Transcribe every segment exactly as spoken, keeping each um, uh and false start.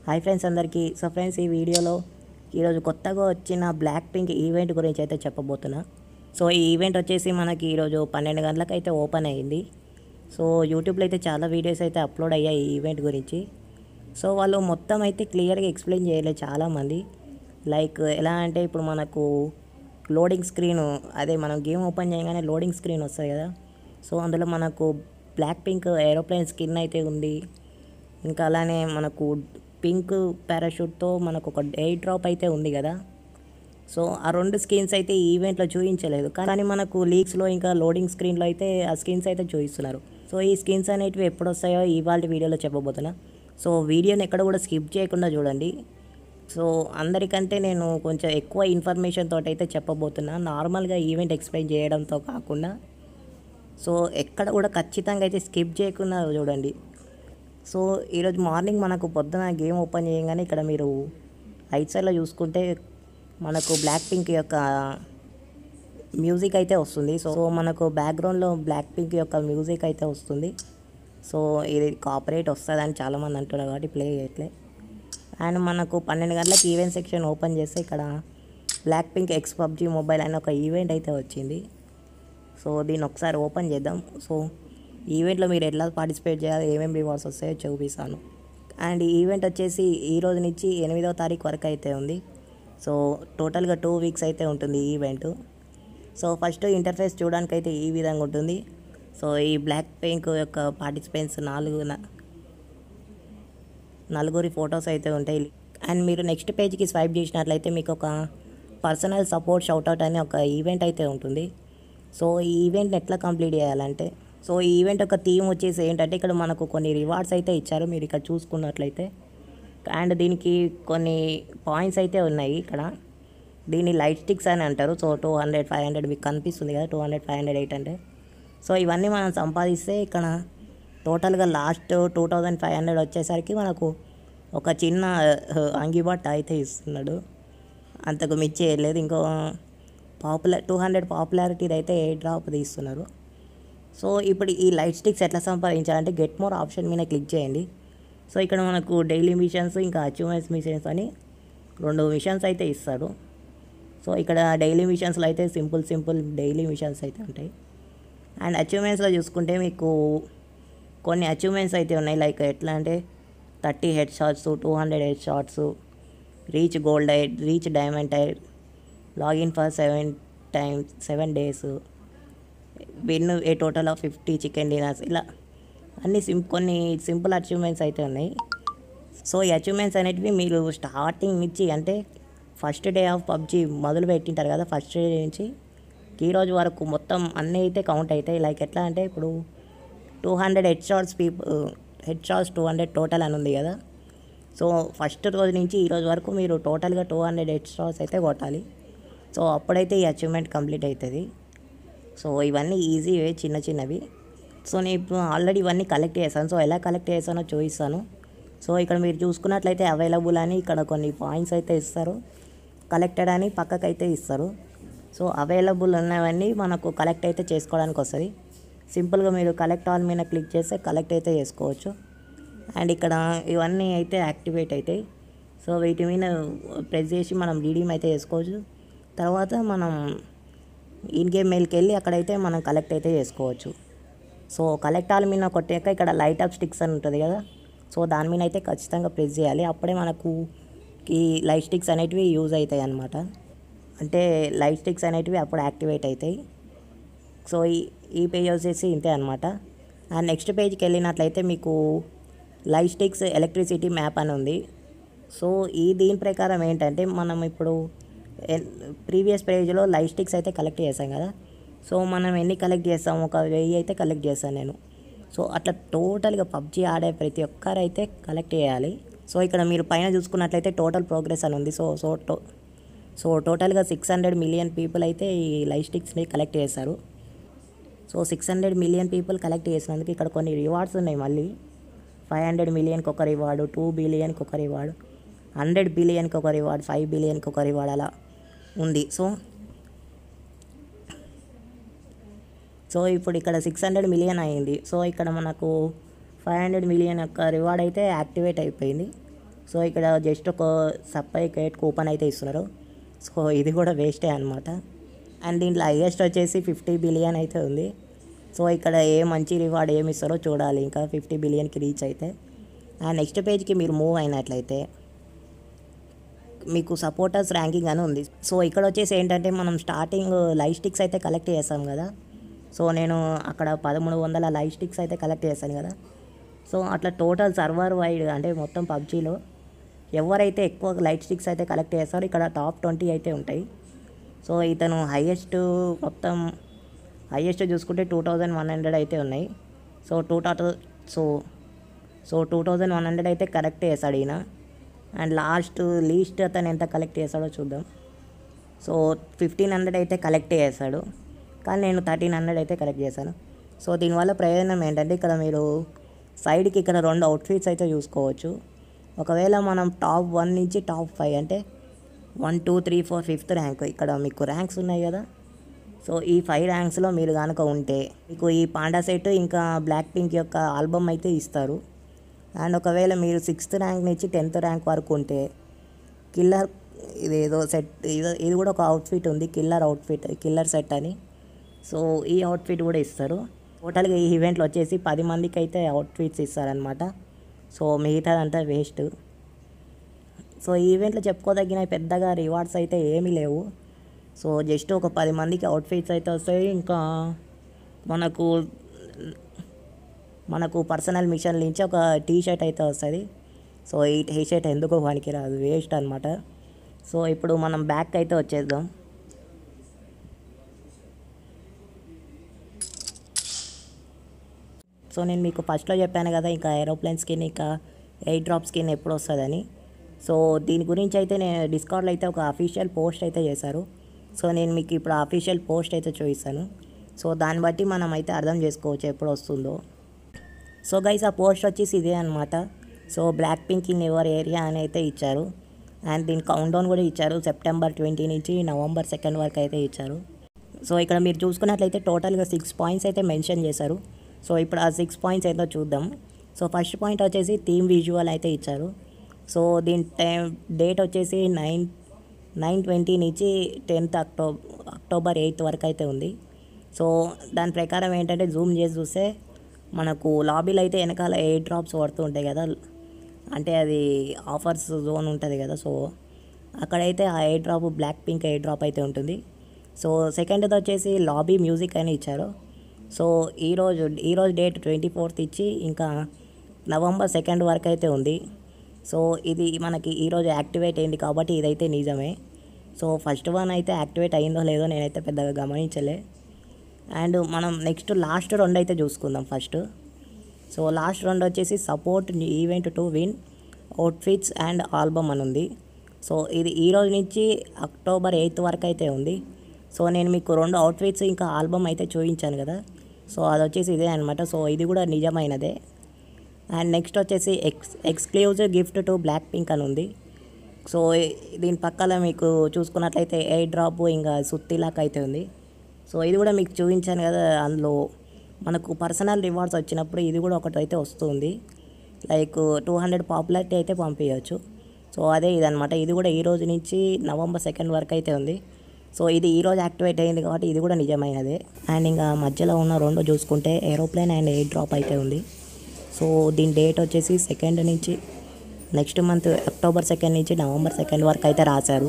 Hi friends అందరికీ. So friends, ఈ వీడియోలో ఈరోజు కొత్తగా వచ్చిన బ్లాక్ పింక్ ఈవెంట్ గురించి అయితే చెప్పబోతున్నా. సో ఈ ఈవెంట్ వచ్చేసి మనకి ఈరోజు పన్నెండు గంటలకు అయితే ఓపెన్ అయ్యింది. సో యూట్యూబ్లో అయితే చాలా వీడియోస్ అయితే అప్లోడ్ అయ్యాయి ఈ ఈవెంట్ గురించి. సో వాళ్ళు మొత్తం అయితే క్లియర్గా ఎక్స్ప్లెయిన్ చేయలేదు చాలామంది. లైక్ ఎలా అంటే ఇప్పుడు మనకు లోడింగ్ స్క్రీన్, అదే మనం గేమ్ ఓపెన్ చేయగానే లోడింగ్ స్క్రీన్ వస్తుంది కదా. సో అందులో మనకు బ్లాక్ పింక్ ఏరోప్లేన్ స్కిన్ అయితే ఉంది. ఇంకా అలానే మనకు పింక్ పారాషూట్తో మనకు ఒక ఎయిర్ డ్రాప్ అయితే ఉంది కదా. సో ఆ రెండు స్కిన్స్ అయితే ఈ ఈవెంట్లో చూపించలేదు, కానీ మనకు లీక్స్లో ఇంకా లోడింగ్ స్క్రీన్లో అయితే ఆ స్కిన్స్ అయితే చూపిస్తున్నారు. సో ఈ స్కిన్స్ అనేటివి ఎప్పుడు వస్తాయో ఇవాళ వీడియోలో చెప్పబోతున్నా. సో వీడియోని ఎక్కడ కూడా స్కిప్ చేయకుండా చూడండి. సో అందరికంటే నేను కొంచెం ఎక్కువ ఇన్ఫర్మేషన్ తోటి అయితే చెప్పబోతున్నా, నార్మల్గా ఈవెంట్ ఎక్స్ప్లెయిన్ చేయడంతో కాకుండా. సో ఎక్కడ కూడా ఖచ్చితంగా అయితే స్కిప్ చేయకుండా చూడండి. సో ఈరోజు మార్నింగ్ మనకు పొద్దున గేమ్ ఓపెన్ చేయగానే ఇక్కడ మీరు రైట్ సైడ్లో చూసుకుంటే మనకు బ్లాక్ పింక్ యొక్క మ్యూజిక్ అయితే వస్తుంది. సో మనకు బ్యాక్గ్రౌండ్లో బ్లాక్ పింక్ యొక్క మ్యూజిక్ అయితే వస్తుంది. సో ఇది కాపరేట్ వస్తుందని చాలామంది అంటున్నారు కాబట్టి ప్లే చేయట్లే. అండ్ మనకు పన్నెండు గంటలకు ఈవెంట్ సెక్షన్ ఓపెన్ చేస్తే ఇక్కడ Black Pink x PUBG Mobile అనే ఒక ఈవెంట్ అయితే వచ్చింది. సో దీన్ని ఒకసారి ఓపెన్ చేద్దాం. సో ఈవెంట్లో మీరు ఎట్లా పార్టిసిపేట్ చేయాలి, ఏమేమి రివార్డ్స్ వస్తాయో చూపిస్తాను. అండ్ ఈ ఈవెంట్ వచ్చేసి ఈ రోజు నుంచి ఎనిమిదవ తారీఖు వరకు అయితే ఉంది. సో టోటల్గా టూ వీక్స్ అయితే ఉంటుంది ఈ ఈవెంట్. సో ఫస్ట్ ఇంటర్ఫేస్ చూడడానికి అయితే ఈ విధంగా ఉంటుంది. సో ఈ బ్లాక్ పింక్ యొక్క పార్టిసిపెంట్స్ నాలుగు నలుగురి ఫొటోస్ అయితే ఉంటాయి. అండ్ మీరు నెక్స్ట్ పేజ్కి స్వైప్ చేసినట్లయితే మీకు ఒక పర్సనల్ సపోర్ట్ షౌట్అవుట్ అనే ఒక ఈవెంట్ అయితే ఉంటుంది. సో ఈ ఈవెంట్ ఎట్లా కంప్లీట్ చేయాలంటే, సో ఈ ఈవెంట్ యొక్క థీమ్ వచ్చేసి ఏంటంటే ఇక్కడ మనకు కొన్ని రివార్డ్స్ అయితే ఇచ్చారు మీరు ఇక్కడ చూసుకున్నట్లయితే. అండ్ దీనికి కొన్ని పాయింట్స్ అయితే ఉన్నాయి ఇక్కడ. దీన్ని లైట్ స్టిక్స్ అని అంటారు. So two hundred five hundred మీకు కనిపిస్తుంది కదా, two hundred five hundred eight hundred. So ఇవన్నీ మనం సంపాదిస్తే ఇక్కడ టోటల్గా last two thousand five hundred వచ్చేసరికి మనకు ఒక చిన్న అంగిబట్ అయితే ఇస్తున్నాడు. అంతకు మించి లేదు. ఇంకో పాపులర్ టూ హండ్రెడ్ పాపులారిటీది అయితే ఎయిర్ డ్రాప్ తీస్తున్నారు. సో ఇప్పుడు ఈ లైట్ స్టిక్స్ ఎట్లా సంపాదించాలంటే గెట్ మోర్ ఆప్షన్ మీద క్లిక్ చేయండి. సో ఇక్కడ మనకు డైలీ మిషన్స్ ఇంకా అచీవ్మెంట్స్ మిషన్స్ అని రెండు మిషన్స్ అయితే ఇస్తారు. సో ఇక్కడ డైలీ మిషన్స్లో అయితే సింపుల్ సింపుల్ డైలీ మిషన్స్ అయితే ఉంటాయి. అండ్ అచీవ్మెంట్స్లో చూసుకుంటే మీకు కొన్ని అచీవ్మెంట్స్ అయితే ఉన్నాయి. లైక్ ఎట్లా అంటే thirty head shots, two hundred head shots, reach gold tier, reach diamond tier, login for seven times seven days, win a total of fifty chicken dinners, ఇలా అన్ని సిం కొన్ని సింపుల్ అచీవ్మెంట్స్ అయితే ఉన్నాయి. సో ఈ అచీవ్మెంట్స్ అనేటివి మీరు స్టార్టింగ్ నుంచి అంటే ఫస్ట్ డే ఆఫ్ పబ్జీ మొదలు పెట్టింటారు కదా, ఫస్ట్ డే నుంచి ఈ రోజు వరకు మొత్తం అన్నీ అయితే కౌంట్ అవుతాయి. లైక్ ఎట్లా అంటే ఇప్పుడు two hundred head shots people head shots two hundred total అని ఉంది కదా. సో ఫస్ట్ రోజు నుంచి ఈ రోజు వరకు మీరు టోటల్గా టూ హండ్రెడ్ హెడ్ షాట్స్ అయితే కొట్టాలి. సో అప్పుడైతే ఈ అచీవ్మెంట్ కంప్లీట్ అవుతుంది. సో ఇవన్నీ ఈజీ చిన్న చిన్నవి. సో నేను ఇప్పుడు ఆల్రెడీ ఇవన్నీ కలెక్ట్ చేశాను. సో ఎలా కలెక్ట్ చేశానో చూపిస్తాను. సో ఇక్కడ మీరు చూసుకున్నట్లయితే అవైలబుల్ అని ఇక్కడ కొన్ని పాయింట్స్ అయితే ఇస్తారు, కలెక్టెడ్ అని పక్కకైతే ఇస్తారు. సో అవైలబుల్ ఉన్నవన్నీ మనకు కలెక్ట్ అయితే చేసుకోవడానికి వస్తుంది. సింపుల్గా మీరు కలెక్ట్ ఆల్ మీద క్లిక్ చేస్తే కలెక్ట్ అయితే చేసుకోవచ్చు. అండ్ ఇక్కడ ఇవన్నీ అయితే యాక్టివేట్ అవుతాయి. సో వీటి మీద ప్రెస్ చేసి మనం రీడీమ్ అయితే చేసుకోవచ్చు. తర్వాత మనం ఇన్ గేమ్ మెయిల్కి వెళ్ళి అక్కడైతే మనం కలెక్ట్ అయితే చేసుకోవచ్చు. సో కలెక్ట్ ఆల్ మీద కొట్టాక ఇక్కడ లైట్ అప్ స్టిక్స్ అని ఉంటుంది కదా. సో దాని మీద అయితే ఖచ్చితంగా ప్రెస్ చేయాలి. అప్పుడే మనకు ఈ లైట్ స్టిక్స్ అనేటివి యూజ్ అవుతాయి అన్నమాట. అంటే లైట్ స్టిక్స్ అనేటివి అప్పుడు యాక్టివేట్ అవుతాయి. సో ఈ ఈ పేజ్ వచ్చేసి ఇంతే అనమాట. అండ్ నెక్స్ట్ పేజ్కి వెళ్ళినట్లయితే మీకు లైట్ స్టిక్స్ ఎలక్ట్రిసిటీ మ్యాప్ అని ఉంది. సో ఈ దీని ప్రకారం ఏంటంటే మనం ఇప్పుడు ప్రీవియస్ పేజ్లో లైట్ స్టిక్స్ అయితే కలెక్ట్ చేసాం కదా. సో మనం ఎన్ని కలెక్ట్ చేస్తాం, ఒక వెయ్యి అయితే కలెక్ట్ చేస్తాను నేను. సో అట్లా టోటల్గా పబ్జీ ఆడే ప్రతి ఒక్కరు అయితే కలెక్ట్ చేయాలి. సో ఇక్కడ మీరు పైన చూసుకున్నట్లయితే టోటల్ ప్రోగ్రెస్ అని ఉంది. సో సో టో సో టోటల్గా సిక్స్ హండ్రెడ్ మిలియన్ పీపుల్ అయితే ఈ లైట్ స్టిక్స్ని కలెక్ట్ చేస్తారు. So six hundred million people collect చేసినందుకు ఇక్కడ కొన్ని రివార్డ్స్ ఉన్నాయి. మళ్ళీ ఫైవ్ హండ్రెడ్ మిలియన్కి ఒక రివార్డు, టూ బిలియన్కి ఒక రివార్డు, హండ్రెడ్ బిలియన్కి ఒక రివార్డ్, ఫైవ్ బిలియన్కి ఒక రివార్డ్ అలా ఉంది. సో సో ఇప్పుడు ఇక్కడ సిక్స్ హండ్రెడ్ మిలియన్ అయింది. సో ఇక్కడ మనకు ఫైవ్ హండ్రెడ్ మిలియన్ యొక్క రివార్డ్ అయితే యాక్టివేట్ అయిపోయింది. సో ఇక్కడ జస్ట్ ఒక సర్టిఫికేట్ కూపన్ అయితే ఇస్తున్నారు. సో ఇది కూడా వేస్టే అనమాట. అండ్ దీంట్లో హైయెస్ట్ వచ్చేసి ఫిఫ్టీ బిలియన్ అయితే ఉంది. సో ఇక్కడ ఏ మంచి రివార్డ్ ఏమి ఇస్తారో చూడాలి ఇంకా ఫిఫ్టీ బిలియన్కి రీచ్ అయితే. అండ్ నెక్స్ట్ పేజ్కి మీరు మూవ్ అయినట్లయితే మీకు సపోర్టర్స్ ర్యాంకింగ్ అని ఉంది. సో ఇక్కడ వచ్చేసి ఏంటంటే మనం స్టార్టింగ్ లైట్ స్టిక్స్ అయితే కలెక్ట్ చేస్తాం కదా. సో నేను అక్కడ పదమూడు వందల లైట్ స్టిక్స్ అయితే కలెక్ట్ చేశాను కదా. సో అట్లా టోటల్ సర్వర్ వైడ్ అంటే మొత్తం పబ్జీలో ఎవరైతే ఎక్కువ లైట్ స్టిక్స్ అయితే కలెక్ట్ చేస్తారో ఇక్కడ టాప్ ట్వంటీ అయితే ఉంటాయి. సో ఇతను హైయెస్ట్ మొత్తం హైయెస్ట్ చూసుకుంటే టూ థౌజండ్ వన్ హండ్రెడ్ అయితే ఉన్నాయి. So two total so so two thousand one hundred అయితే కలెక్ట్ చేశాడు ఈయన. అండ్ లాస్ట్ లీస్ట్ అతను ఎంత కలెక్ట్ చేశాడో చూద్దాం. సో ఫిఫ్టీన్ హండ్రెడ్ అయితే కలెక్ట్ చేశాడు, కానీ నేను థర్టీన్ హండ్రెడ్ అయితే కలెక్ట్ చేశాను. సో దీనివల్ల ప్రయోజనం ఏంటంటే ఇక్కడ మీరు సైడ్కి ఇక్కడ రెండు అవుట్ఫిట్స్ అయితే చూసుకోవచ్చు. ఒకవేళ మనం టాప్ వన్ నుంచి టాప్ ఫైవ్ అంటే one two three four fifth rank ఇక్కడ మీకు ర్యాంక్స్ ఉన్నాయి కదా. సో ఈ ఫైవ్ ర్యాంక్స్లో మీరు కనుక ఉంటే మీకు ఈ పాండా సెట్ ఇంకా బ్లాక్ పింక్ యొక్క ఆల్బమ్ అయితే ఇస్తారు. అండ్ ఒకవేళ మీరు సిక్స్త్ ర్యాంక్ నుంచి టెన్త్ ర్యాంక్ వరకు ఉంటే కిల్లర్ ఇదేదో సెట్ ఇది ఇది కూడా ఒక అవుట్ఫిట్ ఉంది, కిల్లర్ అవుట్ఫిట్ కిల్లర్ సెట్ అని. సో ఈ అవుట్ఫిట్ కూడా ఇస్తారు. టోటల్గా ఈ ఈవెంట్లో వచ్చేసి పది మందికి అయితే అవుట్ఫిట్స్ ఇస్తారనమాట. సో మిగతాదంతా వేస్ట్. సో ఈ ఈవెంట్లో చెప్పుకోదగిన పెద్దగా రివార్డ్స్ అయితే ఏమీ లేవు. సో జస్ట్ ఒక పది మందికి అవుట్ఫిట్స్ అయితే వస్తాయి. ఇంకా మనకు మనకు పర్సనల్ మిషన్ నుంచి ఒక టీ షర్ట్ అయితే వస్తుంది. సో ఈ టీ షర్ట్ ఎందుకో పనికి రాదు, వేస్ట్ అనమాట. సో ఇప్పుడు మనం బ్యాక్ అయితే వచ్చేద్దాం. సో నేను మీకు ఫస్ట్లో చెప్పాను కదా ఇంకా ఏరోప్లేన్ స్కిన్ ఇంకా ఎయిర్ డ్రాప్ స్కిన్ ఎప్పుడు వస్తుందని. సో దీని గురించి అయితే నేను డిస్కౌంట్లో అయితే ఒక అఫీషియల్ పోస్ట్ అయితే చేశారు. సో నేను మీకు ఇప్పుడు అఫీషియల్ పోస్ట్ అయితే చూపిస్తాను. సో దాన్ని బట్టి మనం అయితే అర్థం చేసుకోవచ్చు ఎప్పుడు వస్తుందో. సో గైస్ ఆ పోస్ట్ వచ్చేసి ఇదే అనమాట. So Black Pink in your area అని అయితే ఇచ్చారు. అండ్ దీని కౌంట్ డౌన్ కూడా ఇచ్చారు, సెప్టెంబర్ ట్వంటీ నుంచి నవంబర్ సెకండ్ వరకు అయితే ఇచ్చారు. సో ఇక్కడ మీరు చూసుకున్నట్లయితే టోటల్గా సిక్స్ పాయింట్స్ అయితే మెన్షన్ చేశారు. సో ఇప్పుడు ఆ సిక్స్ పాయింట్స్ ఏంటో చూద్దాం. సో ఫస్ట్ పాయింట్ వచ్చేసి థీమ్ విజువల్ అయితే ఇచ్చారు. సో దీని టైం డేట్ వచ్చేసి నైన్ నైన్ ట్వంటీ నుంచి టెన్త్ అక్టోబర్ అక్టోబర్ ఎయిత్ వరకు అయితే ఉంది. సో దాని ప్రకారం ఏంటంటే జూమ్ చేసి చూస్తే మనకు లాబీలో అయితే వెనకాల ఎయిర్ డ్రాప్స్ పడుతూ ఉంటాయి కదా, అంటే అది ఆఫర్స్ జోన్ ఉంటుంది కదా. సో అక్కడైతే ఆ air drop Black Pink air drop అయితే ఉంటుంది. సో సెకండ్ది వచ్చేసి లాబీ మ్యూజిక్ అని ఇచ్చారు. సో ఈరోజు ఈరోజు డేట్ ట్వంటీ ఫోర్త్ ఇచ్చి ఇంకా నవంబర్ సెకండ్ వరకు అయితే ఉంది. సో ఇది మనకి ఈరోజు యాక్టివేట్ అయింది కాబట్టి ఇదైతే నిజమే. సో ఫస్ట్ వన్ అయితే యాక్టివేట్ అయిందో లేదో నేనైతే పెద్దగా గమనించలే. అండ్ మనం నెక్స్ట్ లాస్ట్ రెండు అయితే చూసుకుందాం ఫస్ట్. సో లాస్ట్ రెండు వచ్చేసి support event to win outfits and album అని ఉంది. సో ఇది ఈరోజు నుంచి అక్టోబర్ ఎయిత్ వరకు అయితే ఉంది. సో నేను మీకు రెండు అవుట్ఫిట్స్ ఇంకా ఆల్బమ్ అయితే చూపించాను కదా. సో అది వచ్చేసి ఇదే అనమాట. సో ఇది కూడా నిజమైనదే. అండ్ నెక్స్ట్ వచ్చేసి ex exclusive gift to Black Pink అని ఉంది. సో దీని పక్కన మీకు చూసుకున్నట్లయితే ఎయిర్ డ్రాప్ ఇంకా సుత్తిలాక్ అయితే ఉంది. సో ఇది కూడా మీకు చూపించాను కదా, అందులో మనకు పర్సనల్ రివార్డ్స్ వచ్చినప్పుడు ఇది కూడా ఒకటి అయితే వస్తుంది. లైక్ టూ హండ్రెడ్ పాపులారిటీ అయితే పంపించవచ్చు. సో అదే ఇదనమాట. ఇది కూడా ఈ రోజు నుంచి నవంబర్ సెకండ్ వరకు అయితే ఉంది. సో ఇది ఈరోజు యాక్టివేట్ అయింది కాబట్టి ఇది కూడా నిజమైనదే. అండ్ ఇంకా మధ్యలో ఉన్న రెండు చూసుకుంటే ఏరోప్లేన్ అండ్ ఎయిర్ డ్రాప్ అయితే ఉంది. సో దీని డేట్ వచ్చేసి సెకండ్ నుంచి నెక్స్ట్ మంత్ అక్టోబర్ సెకండ్ నుంచి నవంబర్ సెకండ్ వరకు అయితే రాశారు.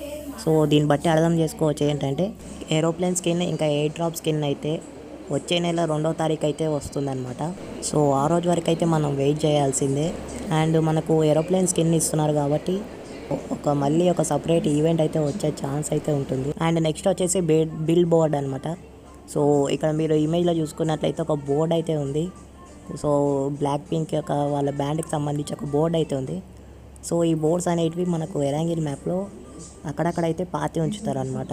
సో దీన్ని బట్టి అర్థం చేసుకోవచ్చు ఏంటంటే ఏరోప్లేన్ స్కిన్ ఇంకా ఎయిర్ డ్రాప్ స్కిన్ అయితే వచ్చే నెల రెండో తారీఖు అయితే వస్తుందన్నమాట. సో ఆ రోజు వరకు అయితే మనం వెయిట్ చేయాల్సిందే. అండ్ మనకు ఏరోప్లేన్ స్కిన్ ఇస్తున్నారు కాబట్టి ఒక మళ్ళీ ఒక సపరేట్ ఈవెంట్ అయితే వచ్చే ఛాన్స్ అయితే ఉంటుంది. అండ్ నెక్స్ట్ వచ్చేసి బిల్ బిల్ బోర్డ్ అనమాట. సో ఇక్కడ మీరు ఇమేజ్లో చూసుకున్నట్లయితే ఒక బోర్డ్ అయితే ఉంది. సో బ్లాక్ పింక్ యొక్క వాళ్ళ బ్యాండ్కి సంబంధించి ఒక బోర్డ్ అయితే ఉంది. సో ఈ బోర్డ్స్ అనేటివి మనకు ఎరాంగిల్ మ్యాప్లో అక్కడక్కడైతే పాతి ఉంచుతారు అనమాట.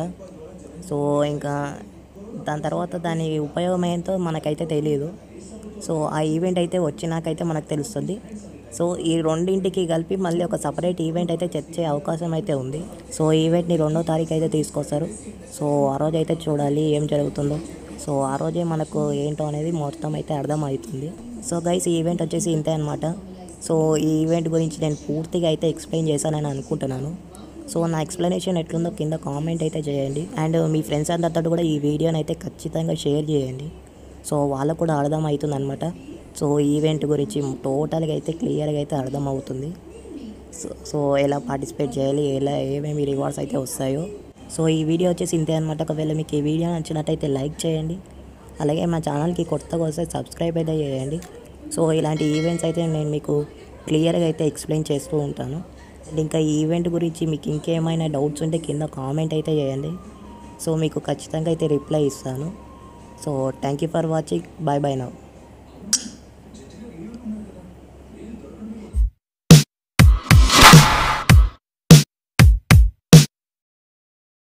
సో ఇంకా దాని తర్వాత దాని ఉపయోగం ఏంటో మనకైతే తెలియదు. సో ఆ ఈవెంట్ అయితే వచ్చినాకైతే మనకు తెలుస్తుంది. సో ఈ రెండింటికి కలిపి మళ్ళీ ఒక సపరేట్ ఈవెంట్ అయితే తెచ్చే అవకాశం అయితే ఉంది. సో ఈవెంట్ని రెండో తారీఖు అయితే తీసుకొస్తారు. సో ఆ రోజు అయితే చూడాలి ఏం జరుగుతుందో. సో ఆ రోజే మనకు ఏంటో అనేది మొత్తం అయితే అర్థమవుతుంది. సో గైస్ ఈ ఈవెంట్ వచ్చేసి ఇంతే అనమాట. సో ఈ ఈవెంట్ గురించి నేను పూర్తిగా అయితే ఎక్స్ప్లెయిన్ చేశానని అనుకుంటున్నాను. సో నా ఎక్స్ప్లెనేషన్ ఎట్లుందో కింద కామెంట్ అయితే చేయండి. అండ్ మీ ఫ్రెండ్స్ అందరితో కూడా ఈ వీడియోని అయితే ఖచ్చితంగా షేర్ చేయండి. సో వాళ్ళకు కూడా అర్థం అవుతుంది అనమాట. సో ఈవెంట్ గురించి టోటల్గా అయితే క్లియర్గా అయితే అర్థం అవుతుంది. సో సో ఎలా పార్టిసిపేట్ చేయాలి, ఎలా ఏమేమి రివార్డ్స్ అయితే వస్తాయో. సో ఈ వీడియో వచ్చేసి ఇంతే అనమాట. ఒకవేళ మీకు ఈ వీడియో నచ్చినట్టయితే లైక్ చేయండి. అలాగే మా ఛానల్కి కొత్తగా వస్తే సబ్స్క్రైబ్ అయితే చేయండి. సో ఇలాంటి ఈవెంట్స్ అయితే నేను మీకు క్లియర్గా అయితే ఎక్స్ప్లెయిన్ చేస్తూ ఉంటాను. అండ్ ఇంకా ఈ ఈవెంట్ గురించి మీకు ఇంకేమైనా డౌట్స్ ఉంటే కింద కామెంట్ అయితే చేయండి. సో మీకు ఖచ్చితంగా అయితే రిప్లై ఇస్తాను. So thank you for watching. Bye bye now.